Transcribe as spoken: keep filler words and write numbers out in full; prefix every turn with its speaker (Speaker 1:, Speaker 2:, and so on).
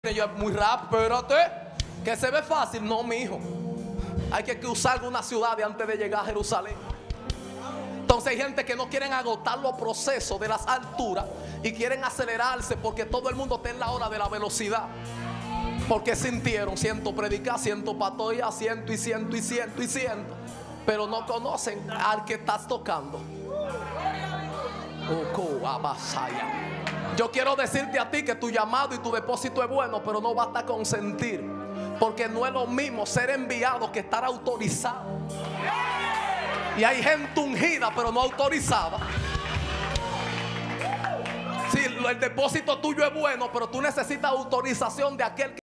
Speaker 1: Yo es muy rápido, espérate, que se ve fácil. No, mi hijo, hay que cruzar alguna ciudad antes de llegar a Jerusalén. Entonces hay gente que no quieren agotar los procesos de las alturas y quieren acelerarse porque todo el mundo está en la hora de la velocidad. Porque sintieron, siento predicar, siento patoya, siento y siento y siento y siento, pero no conocen al que estás tocando. Yo quiero decirte a ti que tu llamado y tu depósito es bueno, pero no basta con sentir, porque no es lo mismo ser enviado que estar autorizado. Y hay gente ungida pero no autorizada. Sí, el depósito tuyo es bueno, pero tú necesitas autorización de aquel que